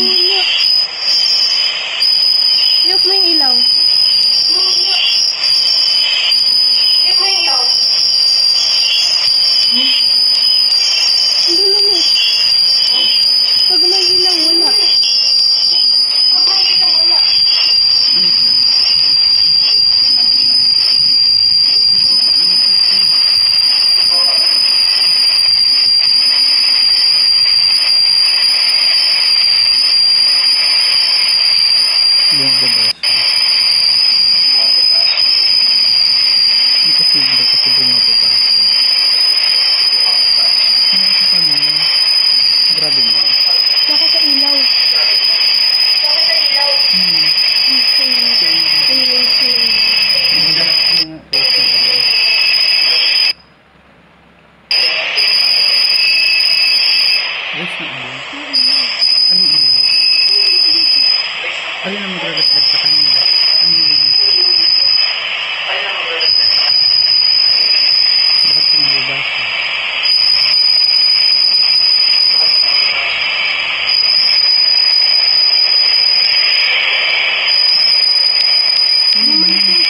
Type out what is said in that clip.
Wala. I-off mo yung ilaw. I-off mo yung ilaw. Hindi naman. Pag may ilaw, wala. Pag may ilaw, wala. Bumababa siya. Hindi kasi bumababa siya. Ano ka na? Grabe mo. Baka sa ilaw. Bakit sa ilaw? Sa ilaw. Sa ilaw. Sa ilaw. Where's na ilaw? Ano ilaw? Alin ang magre-reflect sa kanya? Ano yun? Bakit bumababa siya? Bumalik yung